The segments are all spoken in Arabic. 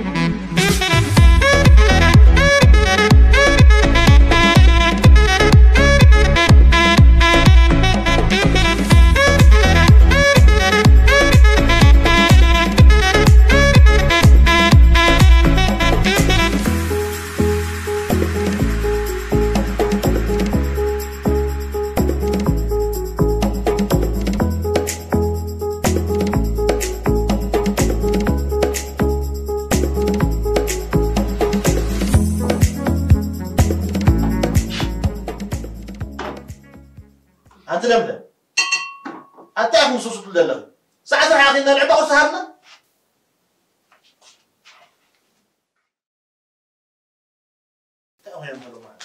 أنت لمده أنت أكون سوسو تدلله ساعة راح أخذنا لعبة وسهرنا تأوه يا مهلو معنا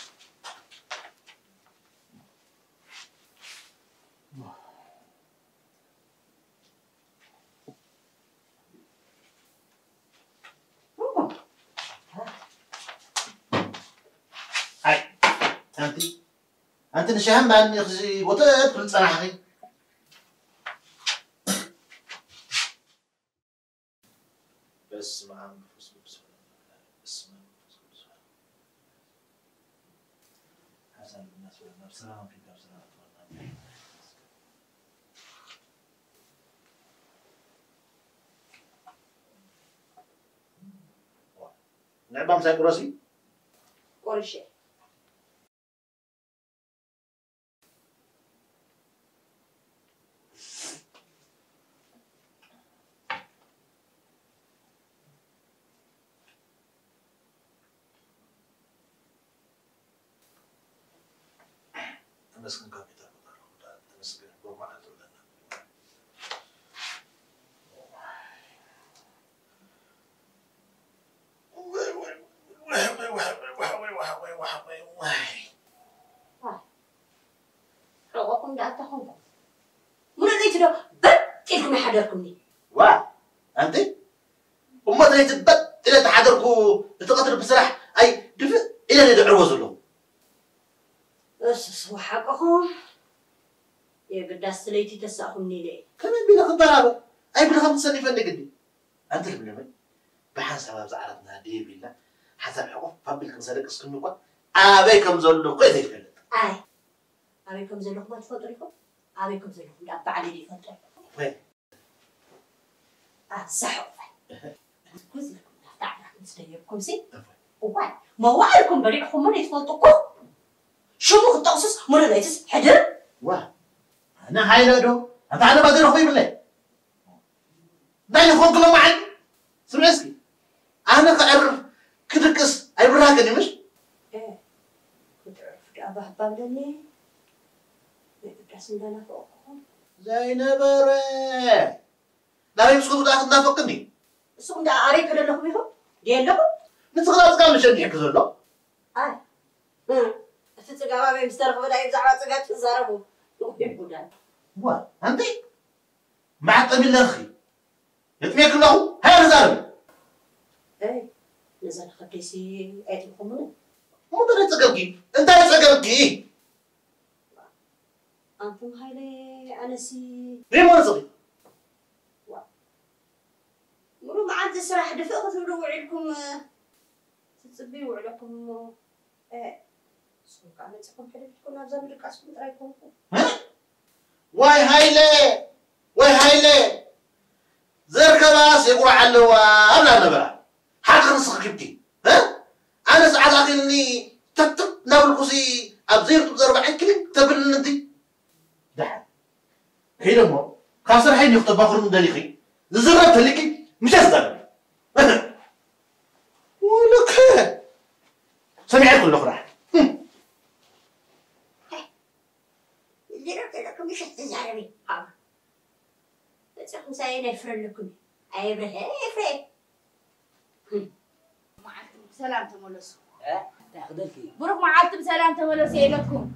هاي أنت نشهم بأن يخزي وطلت كل سنة حقي بس مع بس حسن الناس ولا بسلام في بسلام نعم مساك راسي قرشة تمسكن كابيتال تمسكن بروما لنا روحكم دعتهم من اللي تلو بتلكم يحضركمني وا أنت وما تريد تبت إلى تحضركوا لتقتل بسرح أي دفء إلى ندعو وزلهم بس وحقهم يا قداس ليتي تساقمني ليه كمان بينا خبرابة أي بنا خمس سنة فني قدي أنت اللي بنعمل بحسب زعرتنا دي بينا حسب حقوق فابلكم سالك اسكنوا قا أبيكم زلوا قيد يفلت أي أبيكم زلوا ما تفضلكم أبيكم زلوا لا بعد لي فضلكم وين صح كوزلكم تعرف نستيقظكم سي وين ما وعدكم بريحكم من يتفضلكم شو مو التخصص من الليتس حجر واه أنا هاي لدو أنا ما أدري أخوي بالله دايما أخوك لما معي سمعسكي أنا كأعرف كدركس أي براكني مش إيه كنت عرفت أبا حباب لني بس عندنا فوقهم زينب ري لا يمسكوا داخل نافقني سوق دا أريك لكم يهم ديال لكم نتخلص قام مشان يحكي له أي تتجاوب مسترخ بدا يزعل تجات تزاربوا يبودان وا أنت مع قبل أخي يتميك له هاي نزارب إيه نزل خديسي أيتكم منه مو ترى تسقلكي أنت تسقلكي أنتم هاي أنا سي ليه ما نسقي مرو ما عاد سراح دفق تقولوا وعلكم تتصبي وعلكم إيه سوق أنا تكون حلو تكون أبزر من الكاسكم ترايكم ها واي هايلة زر كباس يقول علوا أبلا نبرة حق نسق كبتي ها أنا ساعات أخلني تتب ناول كوسي أبزير تبزر بعين كلي تبل ندي ده هيدا مو كاسر هاي نخطب بخور من دليخي زرت لكي مش أصدق ولك سمعت كل أخرى زرت لكم مش تزعلني تسخن ساين يفرن لكم أي بره يفرن معلتم سلام تملسوا تاخذلكي بروح معلتم سلام تملسوا لكم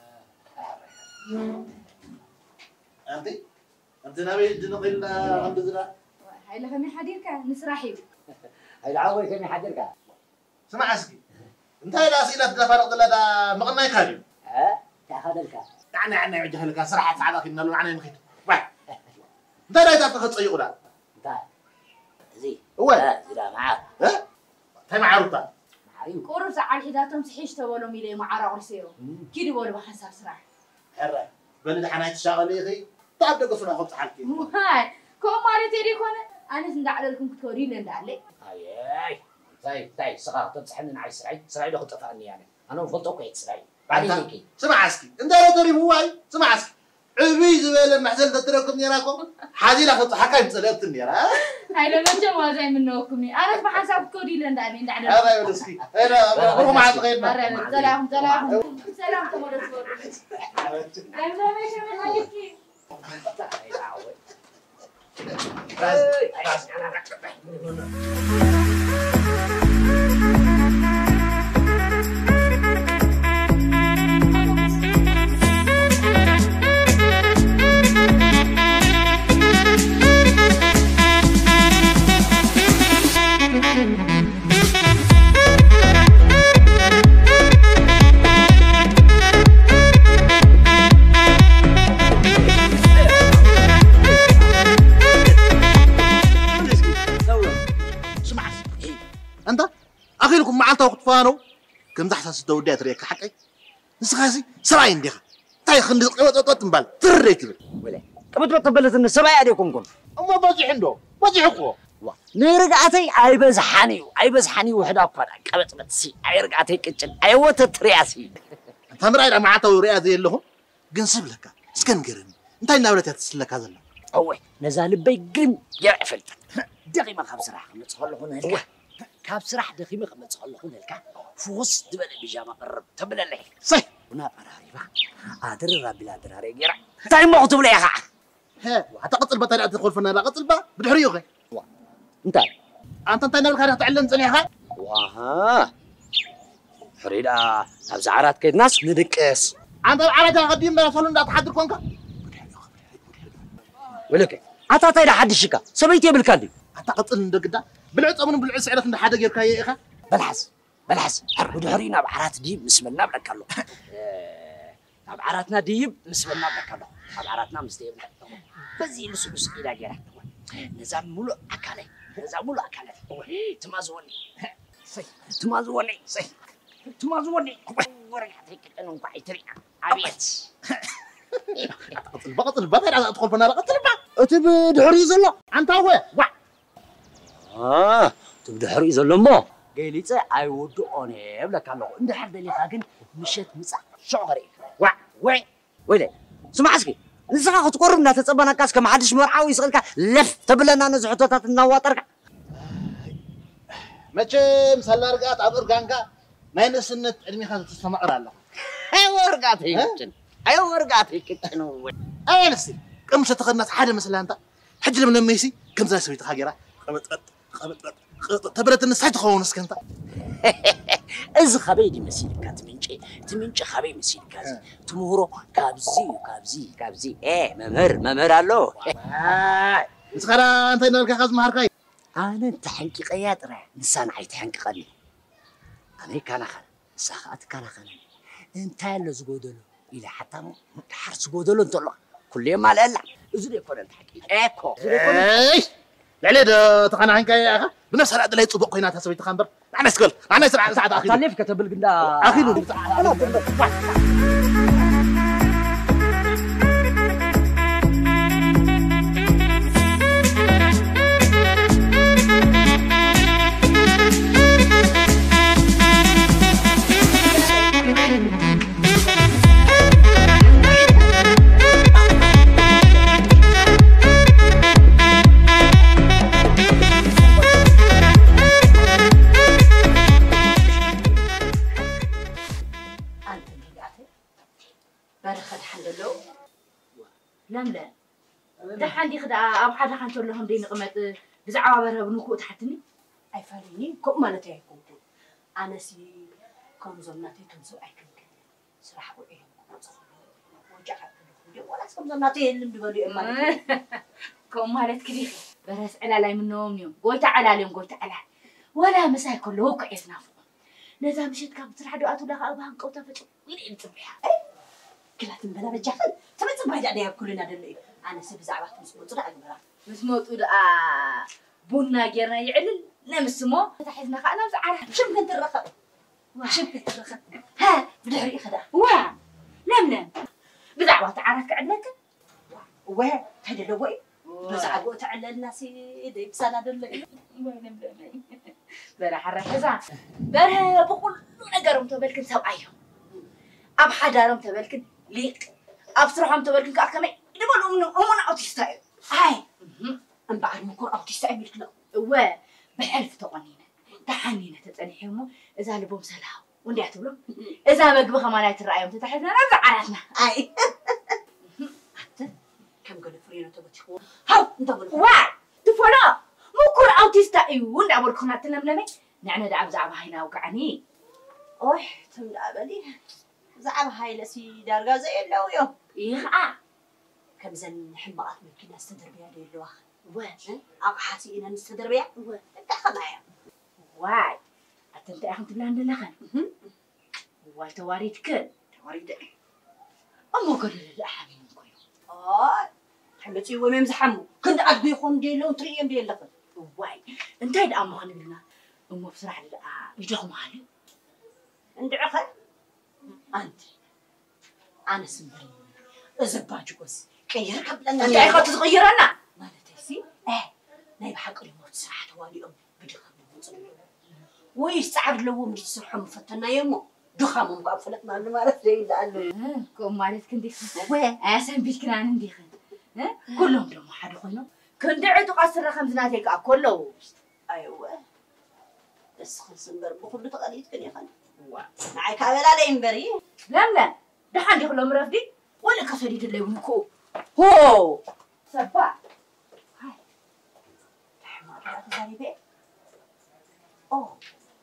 أنت نبي تنقل عند زرا هاي لفمي حديرك نسرحي هاي العوي كان يحضرك سمع عسكي أنت هاي الأسئلة تفرق لا مغنى يخالي تاخذلك يعني عنا وجه لك صراحة سعادك إنه لو عنا مخيط واحد ده لا يتعرف تصيق ولا انت زي هو زي معاك ها هاي معروطة معايو قرب ساعة حداتهم صحيش تولوا ميلي معارا ورسيرو كيدي بولو بحساب سراح حرة بلد حنايت الشغل يا أخي طاب دقصنا خبز حالكي هاي كم مالي تيري كونه أنا سندع لكم كتوري لين دعلي اي طيب صغار تمسحني نعي سرعي دخل تفعني يعني انا وفلت اوكي سرعي بعدين هيك سمع عسكي انت لا تري هواي سمع عسكي عبي زباله محزن تتركم نيراكم حادي لا خط حكاي مصليت النيرا هاي لو نجم وازاي منوكمني أنا بحساب كتوري لين دعلي دعلي هذا يا ولسكي انا بروح مع صغيرنا سلام تمر صور أنا ما شو حاجتي انت اخيلكم معلتا وقت فانو كم تحسن ستودي تريك حقي نسخاسي سراي نديخ تاي خندق قوت مبال تريت ولا كم تبلت ان سبع عليكم كن اما باجي عنده باجي حقو نرجعتي اي بزحني وحده فدا قبط متسي اي رجعتي كچن اي وتترياسي تمراي معلتا وريا زي لهم جنسب لك اسكنغرني انت نابلت تسلك هذا اوه نزال بيجرم يعفل دقيقه خمس راح نتصلحون هلك كاب سرح دقيقه خمس تصلحون هلك فوس دبل بيجامه قرب تبل لي صح ونا قراري با ادر ربي لا دراري غير تاي مقتب لي يا ها حتقتل بطل تدخل فينا لا قتل با بدحريو غي انت نابل خاطر تعلم صنيعها واه فريدا ابزعرات كيد ناس ندقس انت عرجا قديم ما صلون دا تحضر كونك ولك عطا تايدا حدشكا سبيتي بالكاندي انت قتل ندقدا بالعص من بالعص عرف ان حدا غيرك يا اخا بلحس ودحرينا بعرات دي مسمنا بلكالو بعراتنا ديب مسمنا بلكالو بعراتنا مستيب بزي لسلس الى غيره نظام ملو اكالي تمازوني ورقتك انو قايتري عبيت قتل بطل ادخل فينا لا قتل با اتب دحري زلو انت هو تبدحري زلو مو قيليص اي ودو اوني بلكالو اند حد لي خاغن مشت مصع شعري ويلي سمع اسكي نسخه تقربنا تتصبنا كاس كما حدش مرعاوي يسقلك لف تبلنا نزحتات النواطرك مچم سلارغات اب ارغانغا ماينسنت ادمي خاص تسمعر الله اي ورغات يكچن اي نسي كم شتخنات حدا مثلا انت حج لمن ميسي كم زي سويت خاغيرا قبط تبرت النسحت خونس كنت از خبيدي مسيلك تمنچ خبي مسيلك تمهرو كابزي ممر الله مسخرا انت نلك خاص مهركاي انا انت حنقي قياطره نسان عيت حنققني انا كان خن ساخات كان خن انت اللي زغودلو الى حتى حرس غودلو انت كل يوم على لا ازري يكون الحكي ايكو لعلي تقنا عنك يا اخي بنفس العدل لا يصبق هنا تسوي تخنبر انا اسكل انا ساعه اخي طليف كتب القندا اخي لا ده حندي خد أب حدا حنشر لهم دين قمة بزعوا برا بنوكو تحتني أي فاريني كم ما نتاعكم أنا سي كم زمناتي تنسوا أكل صراحة وإيه وجعت ولا كم زمناتي اللي بدي أماني كم مالت كذي برس على لا منهم يوم قلت على اليوم قلت على ولا مساي كله كيف نافق نذا مشيت كم بصراحة دعاتو لها أباهم قوتا فتو وين أنت بيها كلها تنبلا بجحل تبت ما جاني كلنا دلي أنا سبز عبات مسموط رأي مرا مسموط ولا بونا جرنا يعلل نمسمو تحيزنا خانا زعرة شمكن ترخب شمكن ترخب ها بدحري خدا وا لملم بدعوة تعرف عندك واه هذا لوي بزعقو تعلل الناس دي بسنة دلي برا حرة حزا برا بقول نقرم تبلكن سوعيهم أب حدارم تبلكن ليق أبصرهم تبلكن كأكمل نقول أمنا أوتيستايل هاي أم بعد مكور أوتيستايل ملكنا وا بحلف تقنينا تحنينا تتنحيمو إذا لبوم سلاو وندي أعتبره إذا ما جبها ما نايت الرأي وتتحدنا نرجع عرفنا هاي كم قال فرينا تبتخو هاو انت قول واي تفونا مكور أوتيستايل وندي أقول كنا تنملمي نحن دعم زعم هينا وقعني اوح تملا بالي زعم هاي لسي دارغا زي لو يوم إيه كم زن حماقات ممكن استدر بها دي الواخ واش أو حاسي إن نستدر بها انت خمايا واي أنت أخن تبلان دلخن واي تواريد كن تواريد أمو قال لا حبيبي كويو حمتي ومم زحمو كنت أدبي يخون ديلو تريم ديل لخن واي أنت هيد أمو خنقلنا أمو بصراحة لا يجوه مالي عند عخل أنت أنا سمبري أزباج قوس كير قبل أن أنت أخذ تغيرنا ما نتيسي نايب حق لي موت ساعة توالي بدي خبر ويستعب لو مجد سرحة مفتنا يمو دخامهم قافلت ما عرفت زي لأنه كم مالت كندي وين أسم بيشكنا عندي خن كلهم لهم حد خنو كندي عدو قصر خمسنات هيك كله أيوة بس خلص نبر بخل تقاليد كن يا خن معي كابل على إمبري لا ده عندي كلهم رفدي ولا كفريد اللي ونكو هو سبا هاي حمار لا تزاري بيه أوه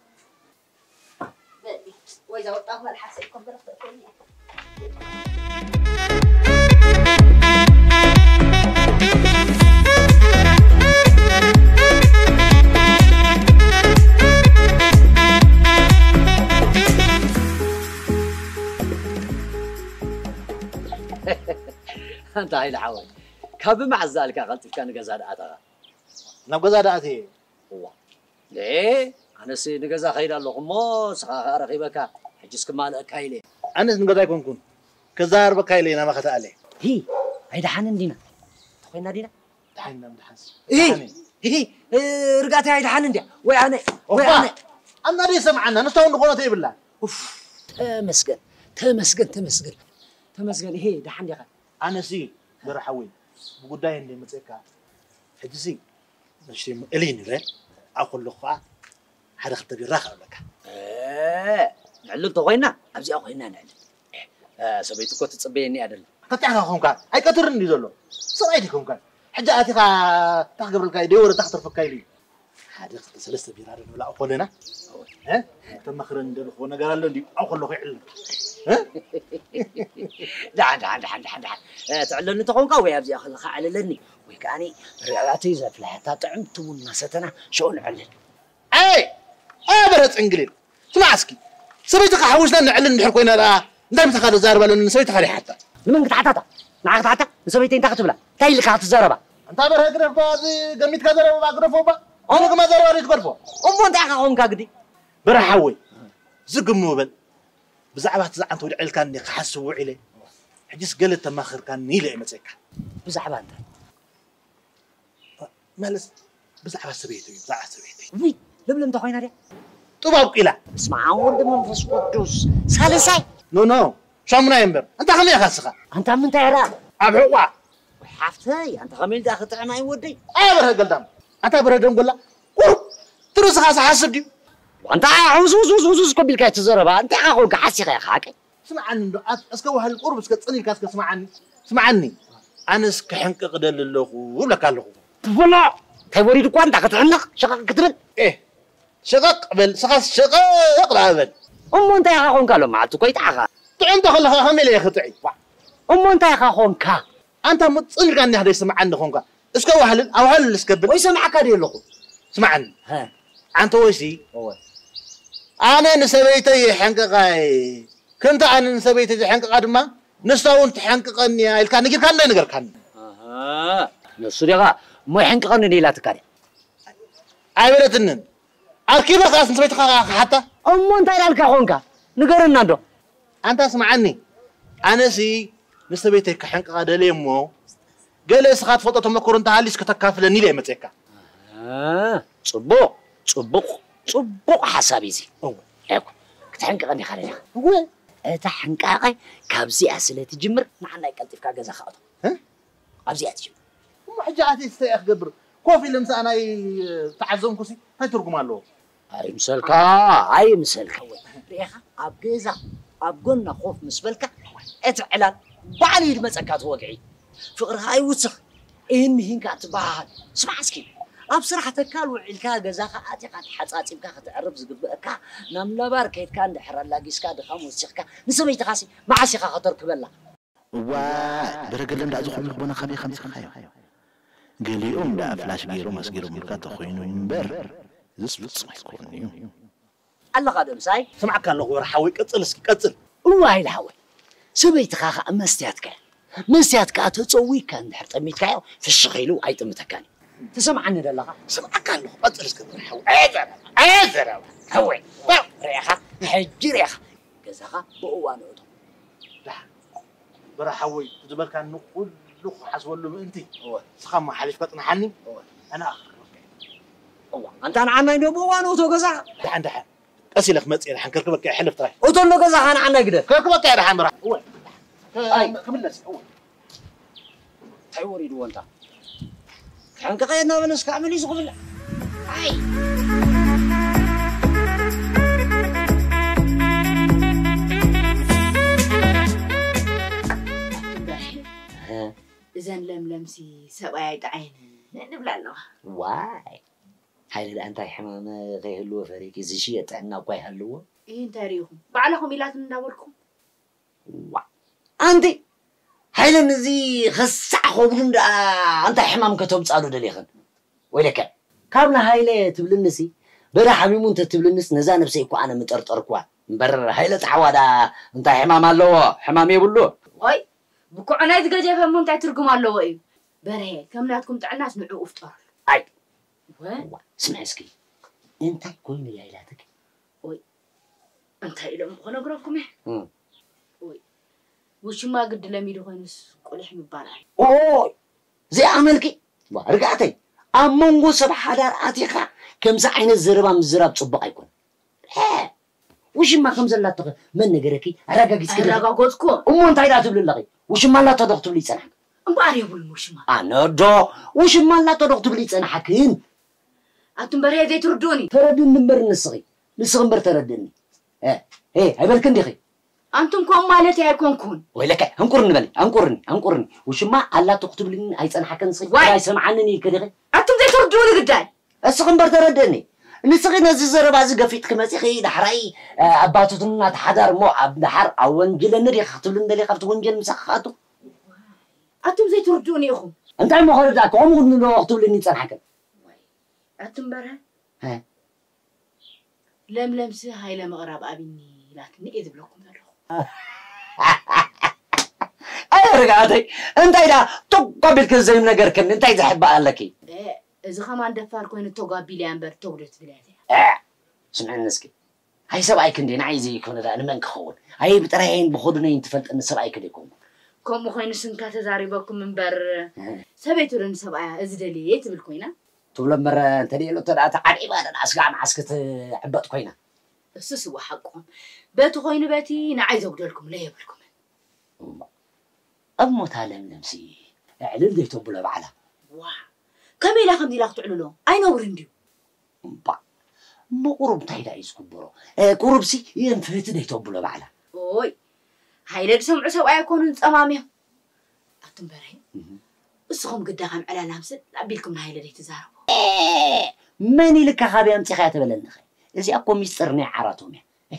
بني وإذا وطاهم الحاسة يكون برفض الدنيا أنت هاي الحوال كاب مع ذلك قلت كان جزاد أتاها نبغى زاداتي هو ليه أنا سي نجزا خير الله ما سخار رقيبك حجز كمال كايلي أنا نقدر يكون كزار بكايلي أنا ما خدت عليه هي هيدا حنن دينا تخينا دينا تحنا مدحس هي رجعت هيدا حنن دي وأنا أنا ليه سمعنا نستوى نقولنا تي بالله أوف تمسكن هي ده حني أنا سي برحوي بقداين اللي متسكا حجزي نشتي إلين له أقول له خا هذا خطبي راخر لك نعلم تغينا أبزي أغينا نعلم سبيتكو تتصبيني أدل كتاعها خون كان أي كترني زلوا صرايتكم كان حجاتي خا تقبل الكاي دور تختر في الكايلي هذا خط سلسة بيرار ولا أقولنا ها تم خرن دل خو نقال له دي أقول له يعلم ها دع تعلن تقون قوي أبزي أخذ خا على لني ويكاني رأيتي زاد لحتى طعمت والناستنا شو نعلن أي برت إنجليز سمع اسكي سبيتك حوشنا نعلن نحركونا لا دائما تخلو زاربة لأن سبيتك خلي حتى لمن قطعتها معك قطعتها سبيتين تاخذ تاي اللي كانت الزربة أنت برا قرف بازي قميت كذا وما قرفوا با أنا كما زار وريت قرفوا أنت أخون كاقدي برا حوي زق موبل بزعبات زعن تودع الكان يحسوا عليه حجس قلت ما خير كان نيلة مسك بزعبان مالس بزعبات سبيتي وي لم تخوينا دي طبعا إلى اسمع ولد من فس قدوس سالساي نو شامنا ينبر أنت خليه خسخة أنت من تعرف أبعوا وحفتي أنت خميل داخل طعمي ودي برا قلدام أنت برا دم قلا تروس خاص حاسب دي وأنت عوز قبل كي تزربها أنت أقول كحسي يا خاكي اسمع عني اسكو هالقرب اسكتصني الكاس اسمع عني انا اسكحنك قدل الله ولا قال له والله توريد كو انت كتعنق شقق كتبل شقق قبل سخاس شقق قبل انت يا اخون قالوا ما عتو كيت عخا انت خلها خميل يا خطعي انت يا اخون كا انت متصل كان هذا يسمع عني خونك اسكو هل اسكبل ويسمعك هذه اللغه اسمع عني ها انت وشي انا نسبيتي حنققاي كنت أنا نسبيت حنق قدما نساون تحنققني الكان نجيب كان لا نقر كان نصريغا ما حنققني لا تكاري عبرتنن أكيد بس أنت بيتك حتى أمو أنت إلى الكحونك نقرنا دو أنت اسمعني أنا سي نسبيتك حنك هذا ليمو قال لي سخات فوتو ما كورنت هاليس كتكافلني ليه متيكا صبوق حسابي زي أيكو كتحنك غني خلينا هو تحنك كابزي أسلتي جمر معنا يكلتف كاجزا خاطر ها كابزي أتجمر حاجاتي استيخ قبر كوفي لمسا أنا تعزم كوسي هاي ترجم له هاي مسلكا ريخا أبجزا أبقولنا خوف مسبلكا اتعلان بعلي المسكات وقعي فقر هاي وسخ إن مهين كاتبها اسمع اسكي أبصراحة تكال وعلكا جزاخا أتيقا تحصاتي بكا تعرب زقبكا نام لبار كيت كان دحر لاقيس كاد خاموس شيخكا نسمي تخاسي مع شيخا خطر كبلا برجل لا زخم لخبنا خبي خميس خايو قال دا فلاش غيرو مس غيرو مكا تخوينو ينبر زس ما يكون الله قادم ساي سمعك كان لو رحوي قصل اسكي قصل واي الحوي سبيت خاخا مستياتك تتصوي كان دحر طميت كايو في الشغيلو ايطمتكاني تسمعني دلها سمعك كان لو قصل اسكي رحوي عذر هوي ريخا حجي ريخا كزاخا بوانو لا برحوي تجبر كان نقول لو حسولو انتي سخم حليف قطنحني انا انت انا عماي دبو وانو تو غزا دحن اسيلك مصير حنكركبك يحلف تراي اوتو لو غزا انا عنا قدر كركبك يا دحن برا هو اي كملس هو تايوري دو انت حنك قينا بنس كامل يسقبل اي إذن لملمسي سبايت عيني نبلع له واي هاي الأنت حمام غير اللو فريق زشية عنا قوي هاللو إيه تاريخهم بعلهم إلى تندوركم وا أنت هاي لنزي خسع خوبن أنت حمام كتب تسألوا دليخن ولك كامنا هاي لا تبلنسي برا حميمون تتبلنس نزان بسيكو أنا مترطركوا برا هاي لا تعوادا أنت حمام اللو حمام يبلو واي بكوعنا يتجا فهمون تعترقم الله وإيه برهي كم ناتكم تعناس نعو أفطار أي وين اسمع اسكي أنت كل ميلاتك وي أنت إلى مخنا قرافكم إيه وي وش ما قد لم يدخلنس قولي حمي باراي أوه زي عملكي رجعتي أمونغو سبح دار أتيخا كم سعين الزربة من الزراب تصبق يكون ها وش ما كم زلات تغ من نجركي رجع جسكي رجع جوزكو أمون تايدا تبل اللغي وش ما لا تضغط بلي سنحك أمباري أقول وش ما أنا دو وش ما لا تضغط بلي سنحكين أنتم بري ذي تردوني تردني نمبر نصغي نصغي تردني هاي بالكن دخي أنتم كم مالتي هيكون كون ويلك هنقرني بالي هنقرني وش ما لا تكتب لي أي سنحك نصغي لا يسمعني كده أنتم ذي تردوني قداي الصغير تردني نسقي نزيزر بازي قفيت كماسيخي دحري أباتوتنا تحضر مو دحر أو نجل نري خطولن دلي خفت ونجل مسخاتو أنتم زي تردوني أخو أنت عم خالد داك عمر إنه خطولن يتصل حكم أنتم برا ها لم سه هاي لما غراب أبيني لكن إذا بلكم ذلك أي رجعتي أنت إذا تقبل كل زي من نجركن أنت إذا حب قالكي إذا خمان دفار كون تقابل لأنبر تقدر بلادي سمع النسكي هاي سبعي كندي نعيزي يكون هذا أنا من كخون هاي بترين بخدنا ينتفلت أن سبعي كده يكون كم مخين سنكات زاربكم من بر سبيتورن سبعة أزدليت بالكوينة تقول مرة تري له ترى تعريبا أنا أسقع معسكت عبت كوينة السسوا حقهم بيتو خوين بيتي نعايز أقولكم ليه بالكم أمو تعلم نمسي علل ده تقول بعلا واه كم إلى خم دي لا تعللون أين ورنديو با ما قرب تايدا يسكبرو قرب سي ينفرت ده تقول بعلا أوي هاي لك سمع سوا يكونون أمامهم أتنبري اسخم قدام على لامسة أبيلكم هاي اللي تزاربوا ماني لك خابي أمتي خياتي بلنخي إذا أقوى ميسترني عراتهم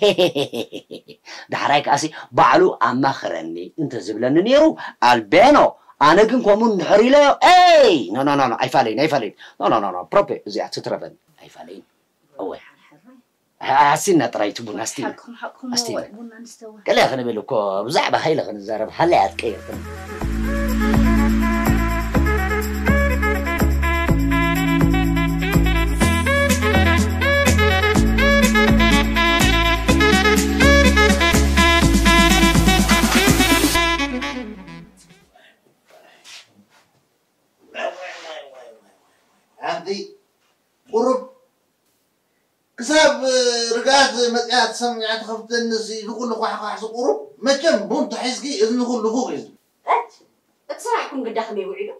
دحرايك أسي بعلو أما خرني أنت زبلن نيرو البينو أنا كن كومون نحري له أي نو أي فالين نو بروبي زي أتتربن أي فالين أوه هسينا ترايتو بنا استينا حقهم بنا نستوى كلا خنا بلوكو بزعبة هاي لغنا زارب هلا أتكير كساب رجعت متقعد سمعت خفت الناس يقول لك واحد سقورو ما جنب بنت حزقي إذن يقول له فوق إذن تصراحكم قد داخل يوعدوا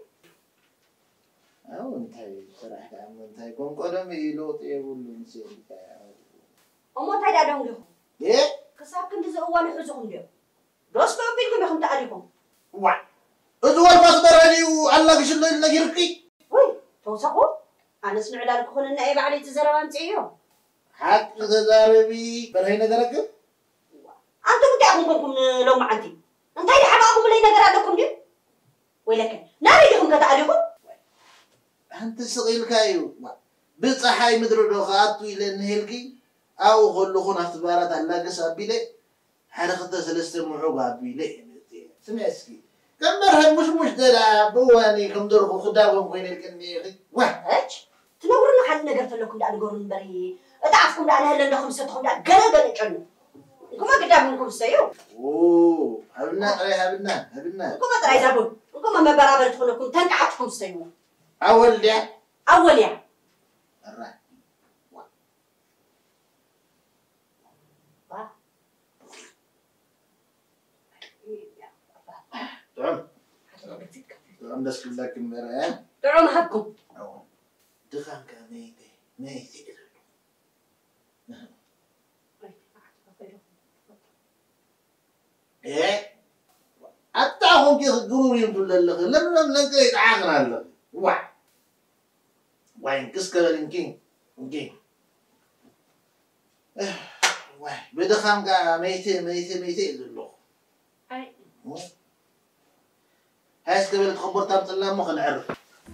أو انتهي صراحة انتهي كون قدم يلوط يقول نسي أمو تايدا دون لهم إيه كساب كنت زوان حزقهم ديو دوس ما بينكم يخم تعرفهم وا أدوار فاصبر علي والله قش الله إنك يرقي وي توسقوا أنا سمع لك خون النائب علي تزربان تعيو حق تزاربي برهينا درجة أنتم بتاعكم لو ما عندي أنت هاي حباكم اللي نقرأ لكم دي ولكن ناري لهم كتعرفوا أنت صغير كايو بتصحي مدرو دخات ويلن هيلكي أو خلوخون اختبارات الله قصابي لي حنا خدت سلسة معوقة بيلي سمعسكي كم مرة مش دلا بواني كم درخو خداهم وين الكني واحد تنورنا حد نقرت لكم دا نقول بري تعرفكم دا أنا هلا نخم ستهم دا قلق نجنو كما قدام منكم سيو أوه هبنا كما ترى يزابون كما ما برابر تخلكم تنقعتكم سيو أول يا الراحة تعم دس كلك المرأة تعم هبكم دخان كميتي إيه أتاهم كيف تقولون يمدون لله لم كيف تعاقنا الله وين كسكر الانكين بدخان كميتي لله أي هاي قبل تخبر تابت الله ما نعرف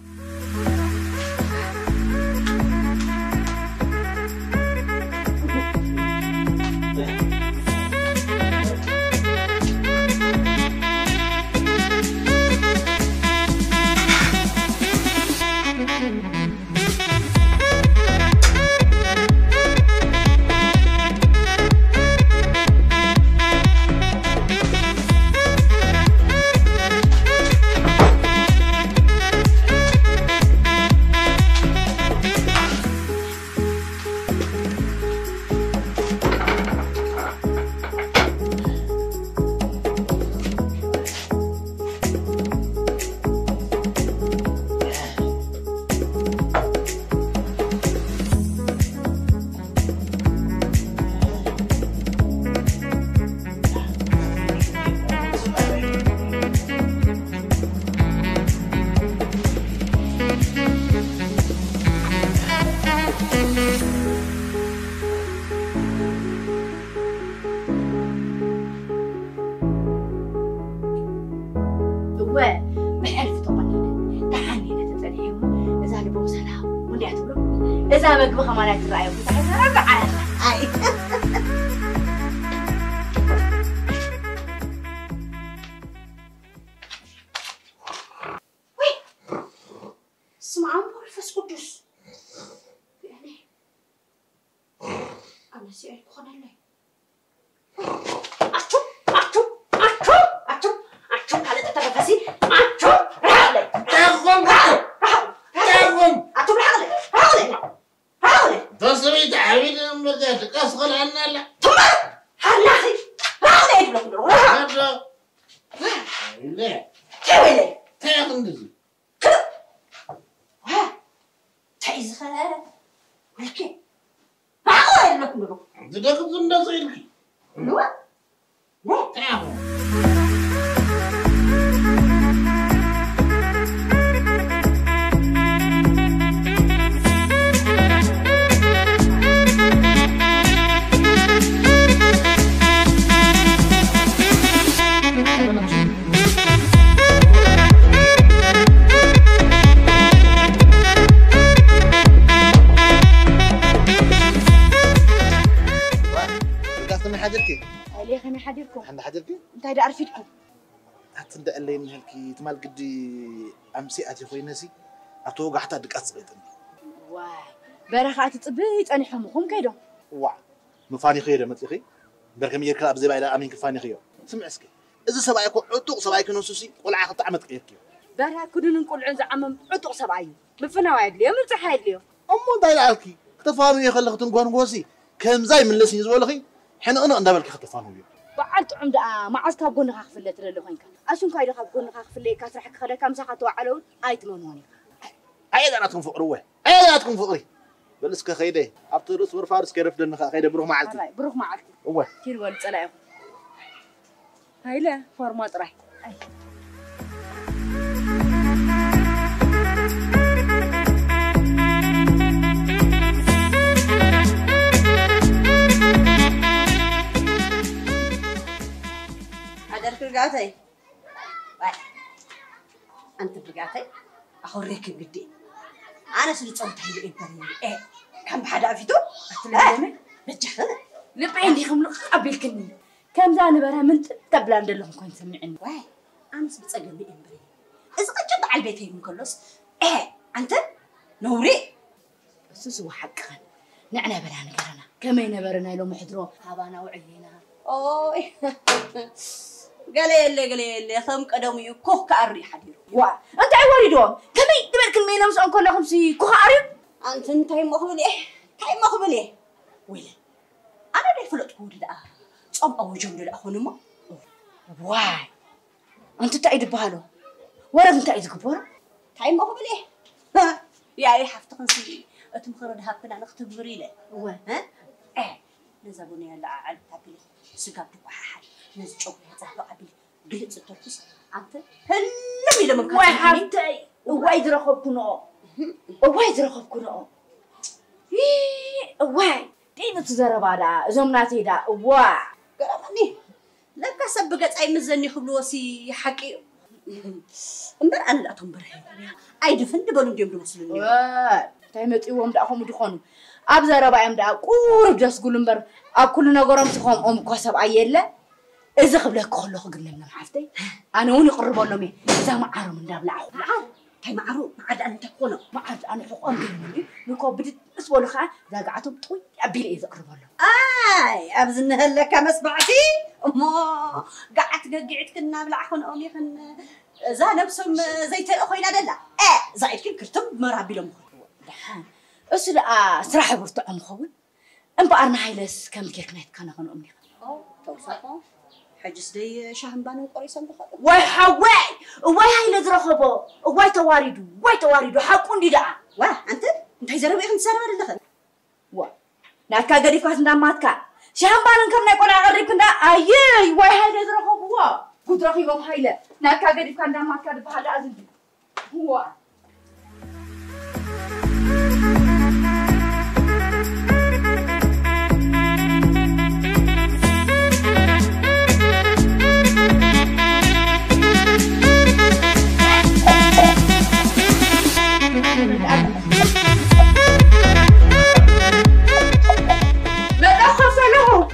إذا ما قبل خمانات الرأي وفتحت ربع هاي وي اسمع عمر فاس قدس يعني أنا سيئة بخنا لي أشوف على تتنفسي أشوف رحلة تصريت عبيد المرجات أصغر عنا لا ثم هلاخي هذا يدلك هذا لا كويلي تاخذ ها تعيز خلاله ولكن هذا يدلك منه تدك زند صيلك لا تاخذ خليني حديركم حنا حديركي انت هيدا عرفتكم هتصدق لي ان هلكي تمال قدي امسي اتي خوي نسي اتوقع حتى دقات صبيتني واي برخات صبيت اني حمكم كيدو وا مفاني خير متخي بركم يركب ابزي بايلا امين كفاني خير سمع اسكي اذا سبايكو عطوق سبايكو نسوسي قلعه طعمت قيركي برا كدن نقول عن زعم عطوق سباي بفنا وايد لي من صحايد لي امو دايلالكي اختفانو يخلق تنقون قوسي كم زي من لسني زولخي حنا أنا أندبلك اختفانو بيو بعلت عمد ما عزت أقول نخاف في اللي ترى له هناك أشون كايد خاف أقول نخاف في اللي كسر حك خدا كم ساعة توعلون أيت منوني أيضا أتكون فقروه أيضا أتكون فقري بلس كخيده أبطرس ورفارس كيرف لنا خيده بروح معلتي بروح معلتي هو كير ولد سلام هاي لا فورمات راح رجعتي أنت رجعتي أخوريك قدي أنا سلت صوت هاي الإنترنت إيه كم حدا فيتو أتلمي نجح لبي عندي خملق قبل كني كم زان برا من قبل عند لهم كون سمعني واي أنا سلت أقول لي إمبري إذا قد على البيت هي مكلص إيه أنت نوري بس هو حقا نعنا برا نقرنا كمين برنا لو محضرو هابانا وعينا أوه قال لي ثم قدومي كوخ كأري حديرو وا أنت عواري دوم كمي تبارك المينا مس أنكر لهم سي كوخ أري أنت تاي مخبلي تاي مخبلي ويلي أنا ليه فلوت كودي ده صم أو جون ده أخونه ما واي أنت تعيد بحاله ولا أنت تعيد كبر تاي مخبلي يا إيه حفتقن سي أتمخرد هابنا نختبري له ها إيه نزبوني هلا على تابلي سكاب تبحر نزجوا يتحلو عبيل قلت التركيز أنت هلا ميلا من واي حفتي وايد رخبكنا وايد رخبكنا واي دينا تزرب هذا زمناتي دا واي قرامني لك سبقت أي مزني خبلوسي حكي أمبر أنا لا تنبره أي دفن دبلون ديم دمسلني واي تايمت يوم دا أخو مدخون أبزر بايم دا قرب جس قول أمبر أكل نجارم تخام كسب عيلة إذا قبلك كله قلنا محفتي أنا وني قرب ولا مي إذا ما عارو من دابل عو هاي معروف ما عاد أنت تكونه ما عاد أنا حقهم قلنا نكو بدت أسوأ خا ذا قعدتهم طوي أبيل إذا قرب ولا أبزن هلا كمس بعتي ما قعدت كنا بالعخون أمي خن زا نفسهم زيت أخوينا دلا زايد كل كرتم مرابي لهم أسرع سرح برتقم خون أم بقرنا هايلس كم كيكنات كنا خن أمي توصفه حجز دي شهم بانو قريسان بخاطر واي حواي واي هاي لزرخبو واي تواريدو حقون دي دعا واه انت هاي زربي خن سارة ولا دخل وا ناكا قريب كاس نداماتكا شهم بانن كم نايقونا قريب كندا ايي واي هاي لزرخبو وا قد رخيبهم هايلة ناكا قريب كان نداماتكا بحالا أزندي وا لا تخاف له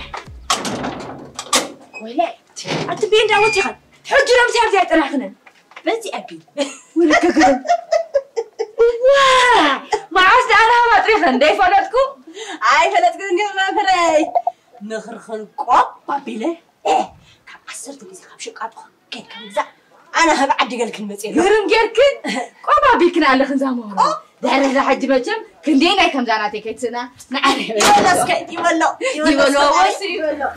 ولا أتبين دعوتي خد حجرة مسافة تلاخنا بس أبي ولا كقرن واه ما عاد أنا ما تريخن ده فلتكو أي فلتكو نجمع فري نخرخن قاب بابيله كم عصرت بيزي خمسة قابخ كيف كم زع أنا هبعد قال كلمة إيه غيرن غيركن قاب بيكن على خنزامه ده حج بجم كندينا كم زاناتي كيتسنا نعرف يلا سكت يولو بس يولو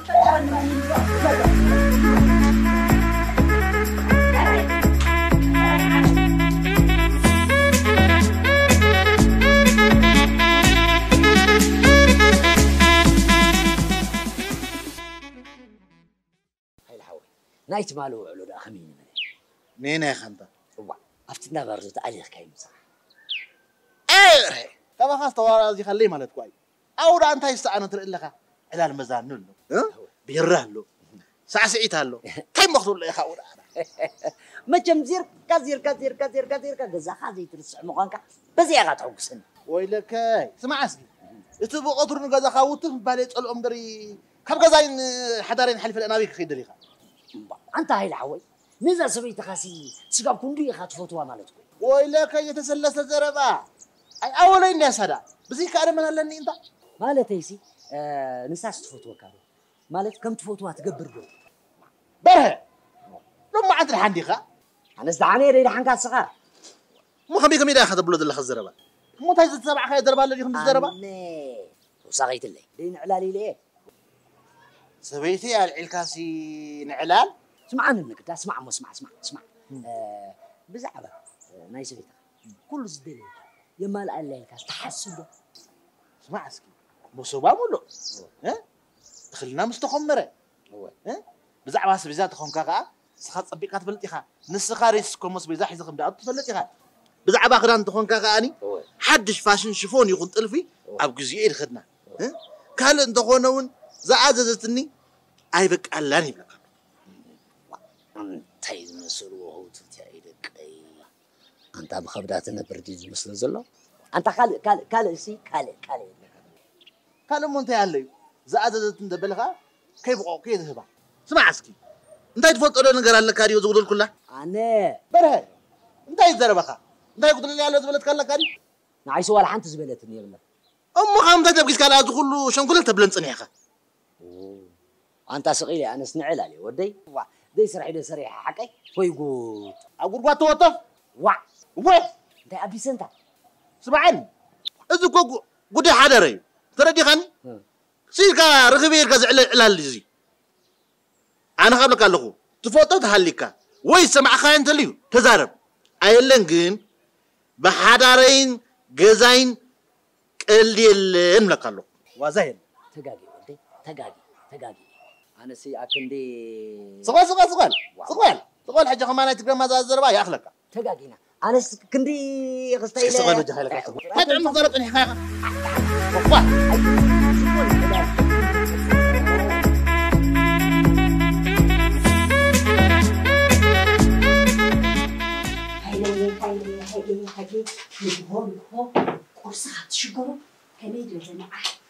نايت مالو علو دا خمين مين يا خنتا وا افتنا برزت عليك كاي مسخ ايه كما خاص توارا زي خليه مالت كوي او دا انت يستعنى ترلخا على المزان له ها بيره له سعسعيت له كاي مخدول له يا ودا ما جمزير كثير غزا خازي ترسع مقانك بزي غا توقسن ويلك سمع اسكي اتبو قطر نغزا خاوت بالي صلኦም دري كم غزاين حدارين حلف الانابيك خيد ليخا انت هاي الحوي نزل سبيت خاسي سقاب كندي خاطفوتوا مالتكو ويلك يتسلس زربا اي اولين يا سدا بزي كارم لني انت مالتيسي نساس تفوتوا كارو مالت كم تفوتوا تقبر دو بره لما عند الحنديخه انا زعاني ريد حنكا صغار مو خبيك ميدا اخذ بلود اللي خزربا مو تاي تتبع خير درب الله يخم تزربا وصغيت لي دين علالي ليه سبيتي العلكاسي نعلال اسمعني انك اسمع بزعبه ناي سبيتك كل زدلي يمال عليك تحسبه اسمع اسكي بوسوبا مولو ها دخلنا مستخمره ها بزعبه سبيزا تخون كاكا سخا صبيقا تفلط إخا نسخا ريسكم مسبيزا حيزكم دا تفلط إخا بزعبه خدان تخون كاكا اني حدش فاشن شيفون يكون طلفي اب غزي يدخدنا ها قال انت خونون زعاززتني اي بك الله يبلك تايز مسلو هو تتايدك انت بخبرات نبردي مسل زلو انت قال سي قال مونت يالي زعاززت ندبلها كيف كيف هبا سمع اسكي انت تفوتو نغير الله كاريو زغدل كلها انا بره انت يزربخا انت يقول لي يالو زبلت كلا كاري نعيس ولا حنت زبلتني يبلا خام تجبكيس كلا كله شنكل تبلن صنيخه انت سقيلي انا سنعل علي ودي دي سرحي حقي ويقول اغورغا توطف وا وين انت ابي سنتا سمعني اذ كو غدي حدري تردي خاني سيكا رخبير كزعل علال زي انا قبلك لكو تفوتو تحليكا وي سمع خاين تليو تزارب ايلن جن بحدارين غزاين قليل ملكالو وازاين تغاغي ودي تغاغي انا سي اكندي سقال حاجه كمان تقدر ما زربا يا اخلك تغاغينا انا كندي غستايله سقال وجه خيلك تدعم زرب اني حقيقه وقوا هاي هو قرصات شجرة كميد وزنعة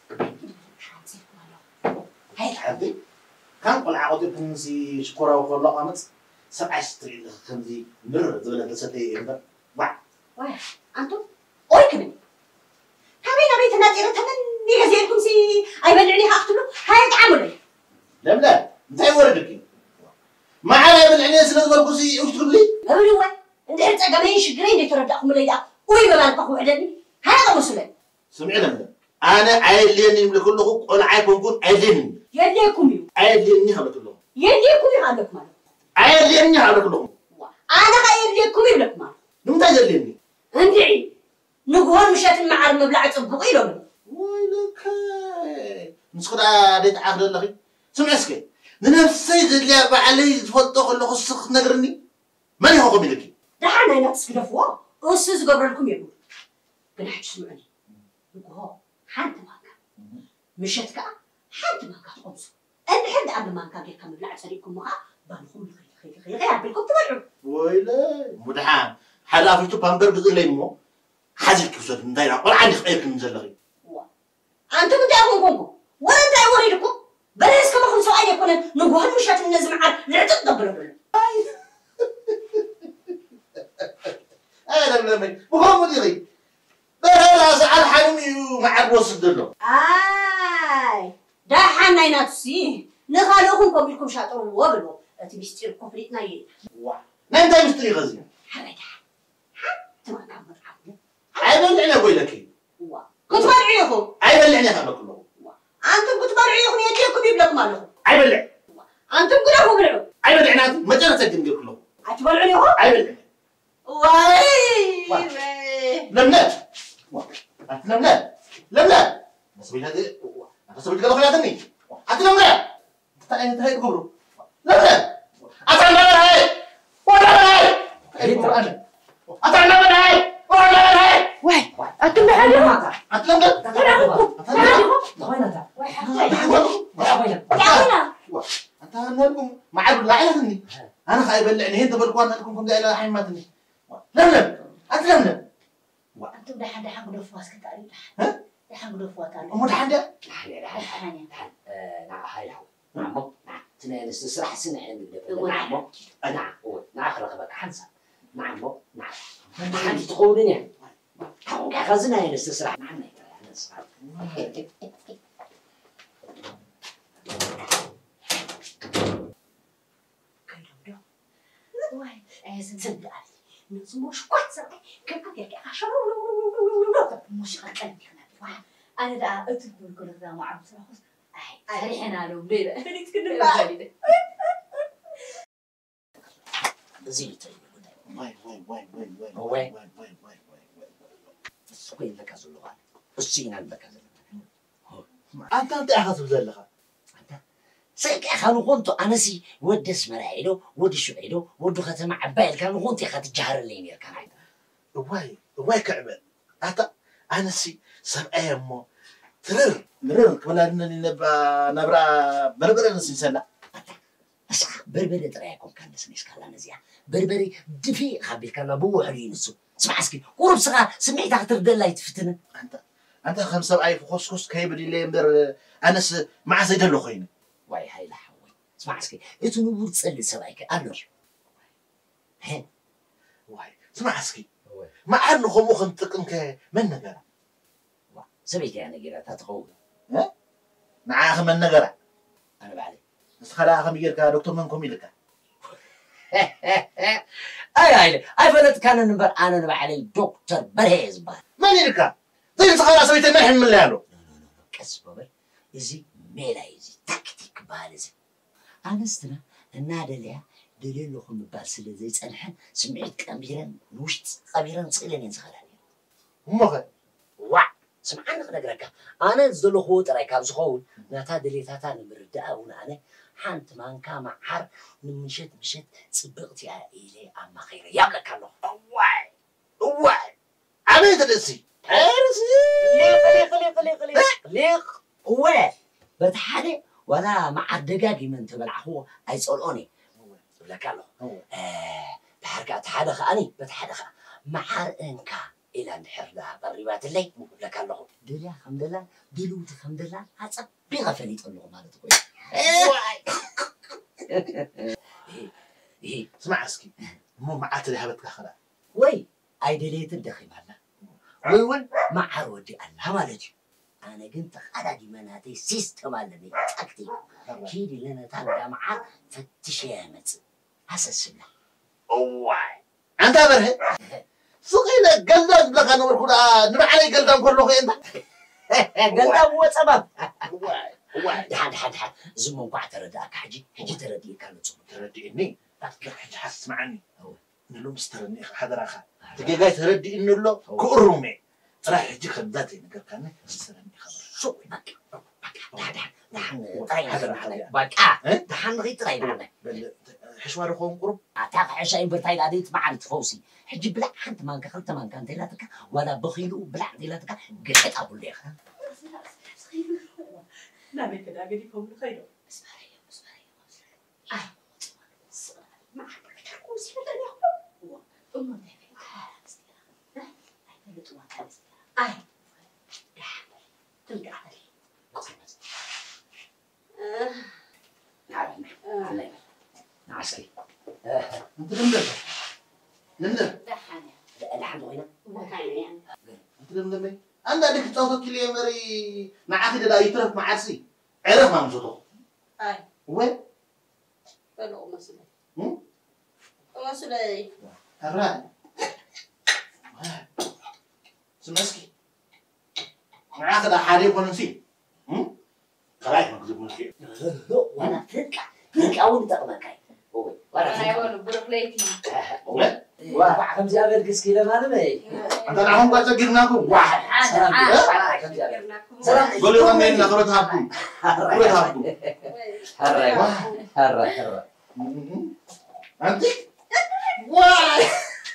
هاي حبي كان قل عقد بنسي شكرا وقل قامت 7 ستري خمسي مر ذولا تسدي إمبر واه أنتم أوي كمان كمين أبيت ناديرة تمن نيجازيركم سي أي بلعني هقتله هاي تعملي لا انتي وردك ما على بلعني سنة بالكوسي وش تقول لي أبلوا أنت هرت أجمعين شجرين تردقهم ليدا أوي ما بنتقوا عدني هذا مسلم سمعنا أنا عايلين من كله أنا عايكم كون عايلين يليكم يو عايلين هذا كله يليكم يهادك مال عايلين هذا كله أنا غير يبلك مال نمت عايلين عندي نقول مشات المعار مبلع تصبقي له ويلك نسخد عادت عقد الله سمع اسكي نفسي اللي علي تفضل كله خصك نقرني ماني هو قبلك ده حنا نفس كده فوا أسس قبلكم يقول بنحكي سمعني نقول حنت ماكا مشات كا حنت ماكا تقمص أنا حد قبل ما كان يكمل بلع سريكم معه بنخون خير بالكم تبعوا ويلي مدحان حدا فيتو بامبر بذلي مو حاجة كيفسد ندير ولا عندي خير كنزلغي أنتم بتعملوا ولا أنت أوريكم بلاش كما خمسة عين يكون نقول مشات النزم عاد لا تقبلوا لا وهو مديري لا زعل حرمي مع الوسط دلو ده حنا يناتسي نخالوكم قبلكم شاطروا وبلو تبيستير كوبريت ناي نعم ده مستري غزي حبيت حتى ما كان متعب عيبلعني أقول لك كنت برعيهم عيبلعني هذا كله أنتم كنت برعيهم يديكم يبلغ مالهم عيبلع أنتم كلهم بلعوا عيبلعنات ما جرت أجنبي كله أتبرعيهم عيبلع واي لمنا لمنا نسوي هذا نسوي كذا خلينا أتلمنا أنت هاي تقبره لمنا أتلمنا هاي ولا هاي القرآن أتلمنا هاي ولا هاي واي أتلمنا عليهم أتلمنا أنت هنقول مع العائلة أنا خايب اللي هند بالقوان لكم كم دائرة الحين ما تني لملم أتلملم أنتم ده حدا حق دفواس كتاري ها ده حق دفواس تاري أمور حدا نعم تنين استسرح سنة نعم نعم نعم خلق بك حنسا نعم حنت تقولني خزنا هنا استسرح نعم واي زين علي نسموش قط سرقي كم كده عشرة مش قلبي أنا دا أتقول كل ذا ما عم تروح أي أنا لو ليه خليك تكلم معي زيت واي سوين لك زلوان السين لك زلوان أنت أخذ زلها سيك أخانو كنتو أنا سي ود اسمه عيدو ود شو عيدو ود ختم عبايل كانوا كنتي خات الجهر اللي كان عيد واي كعبل أنا سي سبعي مو مرر كملا نبرا بربر نسي سلا أسخ بربري ترايكم كان نسنيس كلا نزيا بربري دفي خبيل كان بو حرين السو اسمع اسكي قرب صغا سمعت اختر دلا يتفتن أنت خمسة أي فخص كيبري لي مدر أنا مع زيد اللخين واي هاي لا حوي اسمع اسكي إتو نبور تسألي سبعيك أنر هين واي اسمع اسكي مع أنه خمو خنتقن من نجرة سبيك أنا جرا تتقول ها معاه من نجرة أنا بعلي بس خلاها خميجر كدكتور منكم يلك أي فلت كان نبر أنا نبع على الدكتور برهيز بار من يلك زي خلاص سويت المحن من لالو كسبه إزي ميلا إزي تكتيك بالزي أنا استنا النادي ليا دليل لهم باسل زي سنحن سمعت كبيرا نوشت كبيرا صيلين ينسخلني مخ سمعنا نقرأك أنا زلوا خوت رايك أبزخون نتا دليتاتا نمرداء ونأنا حانت مان كام حر نمشت صبغت يا إلي أما خير يملك الله واي عميت الاسي ليق هو بتحدي ولا مع الدقاقي من تبلع هو أيسألوني لك الله بحركة حدا خاني بتحدخ مع إنكا إلى نحرنا بالرباط اللي لك الله دليا الحمد لله دلوت الحمد لله هذا بيغفليت الله ما تقول إيه اسمع اسكي مو معات اللي هبتك خلا وي أي دليت الدخيل وين مع عرودي الله مالتي أنا قلت خلاص مناتي سيستم على تكتيك كيدي لنا تابع معه فتشيامت هسسنا واي أنت برهن سقينا قلدان بلغ أنا وركونا نبع علي قلدان كله خي أنت قلدان هو سبب واي دحان زمو بعد ترداك حجي تردي كانت تردي إني حجي حس معني نلو مسترني حدا راخا تجي جاي تردي إنه له كورمي راح يجي خداتي نقدر كانه مسترني خبر شو بك دحان طيب بك دحان غير طيب حشوار خوم قرب أتاق عشاء برتاي لاديت مع التفوسي حجي بلا حنت مانك خلت مانك أنت لا تك ولا بخيلو بلا لا تك قلت أقول لك نعمل كده أجريكم الخير اسمعي ما حبيت كوسي ولا أمم أي ترجع لي نعم عسكري أنت لمدر الحمد لله أنت لمدر أنا اللي كتوصل كل يوم مري معاك ده يترف مع عسي عرف ما مزوده أي وين بلو مسؤولي هران سمسكي معاك ده حريق ونسي خلاص ما كذب مسكي وأنا تلك أول تقبلك أنا يقول بروكليتي واحد خمسة أبركس كذا ما نبي أنت نعم قاعد تجيرناكم واحد سلام قولي كم من نقرأ تهابو هرا أنت واي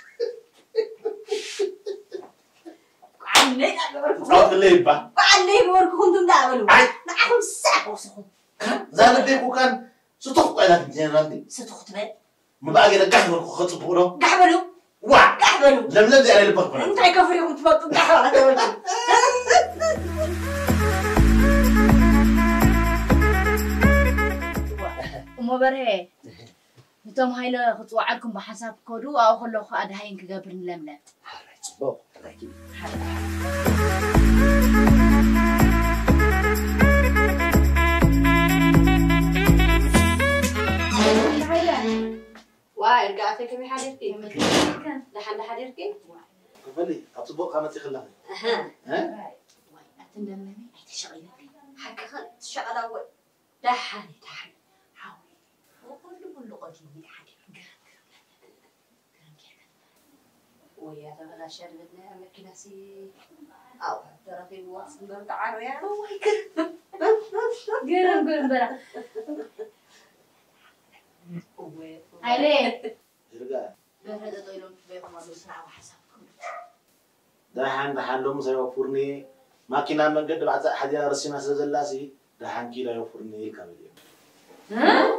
عني ليبا عني وركم تعملوا معهم ساعة وسخن زاد بيكو كان ستخطئ لك جنرالي ستخطبين ما بقى كده قحبل خطب بقوله قحبلوا واحد قحبلوا لم نبدأ على البقبل انت كفريهم تفضل قحبلوا وما برهي نتوم هايلا خطوة عالكم بحساب كودو أو خلو خاد هاين كجابر نلملا واي رجعتك كم حديرتي لحد حديرتي كفلي أطبق قامتي خلها ها واي أتندمني أتشغلني حكا تشغل أول دحاني حاولي وكل قديمي حدي ويا تبغى شربتنا مكنسي أو ترى في مواصل برد عارو يا واي قرم برا عليه يرجع هذا طيلهم بيهم ما بيسمعوا حسابكم دحان لهم سيوفرني ماكينة من قد بعد حد رسينا سزلاسي دحان كيلا يوفرني كامل ها